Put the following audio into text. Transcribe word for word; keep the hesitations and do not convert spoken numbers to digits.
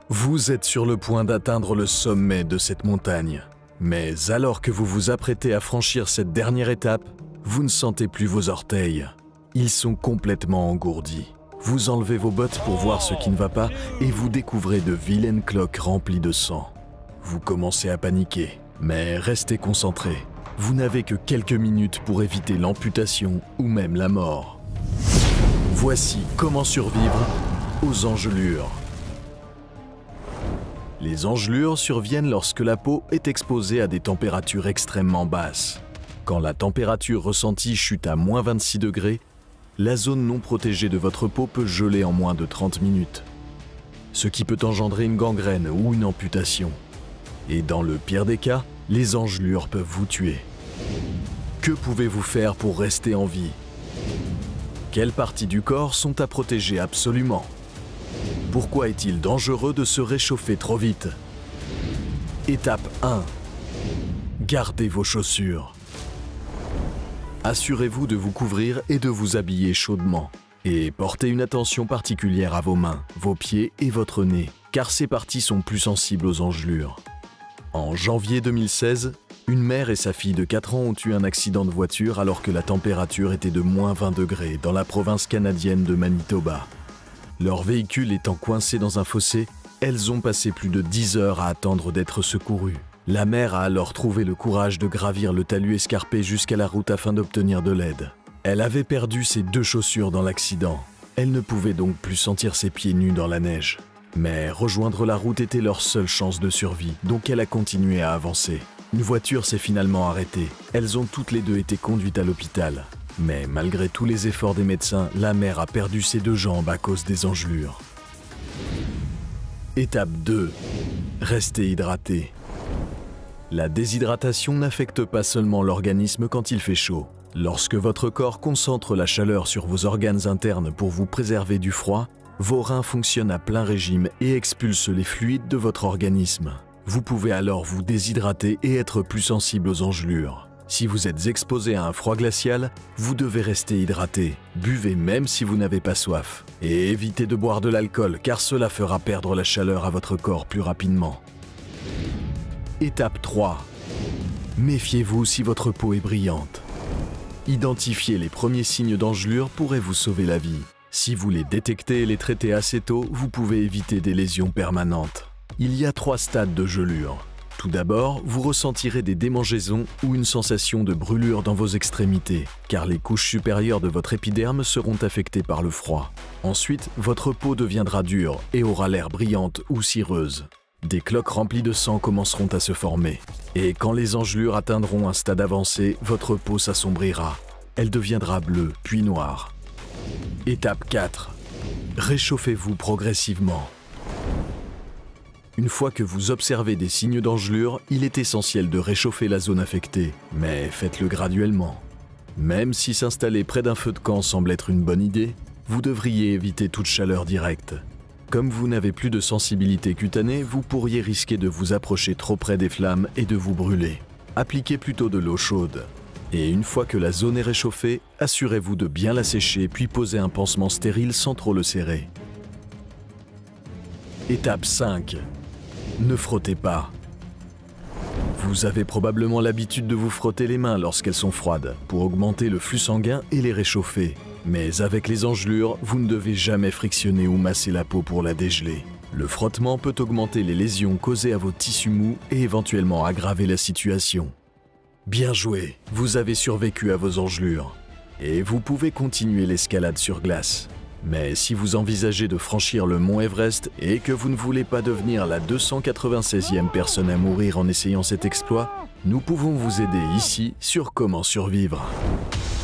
Vous êtes sur le point d'atteindre le sommet de cette montagne. Mais alors que vous vous apprêtez à franchir cette dernière étape, vous ne sentez plus vos orteils. Ils sont complètement engourdis. Vous enlevez vos bottes pour voir ce qui ne va pas et vous découvrez de vilaines cloques remplies de sang. Vous commencez à paniquer, mais restez concentré. Vous n'avez que quelques minutes pour éviter l'amputation ou même la mort. Voici comment survivre aux engelures. Les engelures surviennent lorsque la peau est exposée à des températures extrêmement basses. Quand la température ressentie chute à moins vingt-six degrés, la zone non protégée de votre peau peut geler en moins de trente minutes, ce qui peut engendrer une gangrène ou une amputation. Et dans le pire des cas, les engelures peuvent vous tuer. Que pouvez-vous faire pour rester en vie? Quelles parties du corps sont à protéger absolument? Pourquoi est-il dangereux de se réchauffer trop vite? Étape un. Gardez vos chaussures. Assurez-vous de vous couvrir et de vous habiller chaudement. Et portez une attention particulière à vos mains, vos pieds et votre nez, car ces parties sont plus sensibles aux engelures. En janvier deux mille seize, une mère et sa fille de quatre ans ont eu un accident de voiture alors que la température était de moins vingt degrés dans la province canadienne de Manitoba. Leur véhicule étant coincé dans un fossé, elles ont passé plus de dix heures à attendre d'être secourues. La mère a alors trouvé le courage de gravir le talus escarpé jusqu'à la route afin d'obtenir de l'aide. Elle avait perdu ses deux chaussures dans l'accident. Elle ne pouvait donc plus sentir ses pieds nus dans la neige. Mais rejoindre la route était leur seule chance de survie, donc elle a continué à avancer. Une voiture s'est finalement arrêtée. Elles ont toutes les deux été conduites à l'hôpital. Mais malgré tous les efforts des médecins, la mère a perdu ses deux jambes à cause des engelures. Étape deux. Restez hydraté. La déshydratation n'affecte pas seulement l'organisme quand il fait chaud. Lorsque votre corps concentre la chaleur sur vos organes internes pour vous préserver du froid, vos reins fonctionnent à plein régime et expulsent les fluides de votre organisme. Vous pouvez alors vous déshydrater et être plus sensible aux engelures. Si vous êtes exposé à un froid glacial, vous devez rester hydraté. Buvez même si vous n'avez pas soif. Et évitez de boire de l'alcool car cela fera perdre la chaleur à votre corps plus rapidement. Étape trois. Méfiez-vous si votre peau est brillante. Identifier les premiers signes d'engelure pourrait vous sauver la vie. Si vous les détectez et les traitez assez tôt, vous pouvez éviter des lésions permanentes. Il y a trois stades de gelure. Tout d'abord, vous ressentirez des démangeaisons ou une sensation de brûlure dans vos extrémités, car les couches supérieures de votre épiderme seront affectées par le froid. Ensuite, votre peau deviendra dure et aura l'air brillante ou cireuse. Des cloques remplies de sang commenceront à se former. Et quand les engelures atteindront un stade avancé, votre peau s'assombrira. Elle deviendra bleue, puis noire. Étape quatre. Réchauffez-vous progressivement. Une fois que vous observez des signes d'engelure, il est essentiel de réchauffer la zone affectée, mais faites-le graduellement. Même si s'installer près d'un feu de camp semble être une bonne idée, vous devriez éviter toute chaleur directe. Comme vous n'avez plus de sensibilité cutanée, vous pourriez risquer de vous approcher trop près des flammes et de vous brûler. Appliquez plutôt de l'eau chaude. Et une fois que la zone est réchauffée, assurez-vous de bien la sécher puis posez un pansement stérile sans trop le serrer. Étape cinq. Ne frottez pas. Vous avez probablement l'habitude de vous frotter les mains lorsqu'elles sont froides pour augmenter le flux sanguin et les réchauffer. Mais avec les engelures, vous ne devez jamais frictionner ou masser la peau pour la dégeler. Le frottement peut augmenter les lésions causées à vos tissus mous et éventuellement aggraver la situation. Bien joué, vous avez survécu à vos engelures. Et vous pouvez continuer l'escalade sur glace. Mais si vous envisagez de franchir le mont Everest et que vous ne voulez pas devenir la deux cent quatre-vingt-seizième personne à mourir en essayant cet exploit, nous pouvons vous aider ici sur Comment survivre.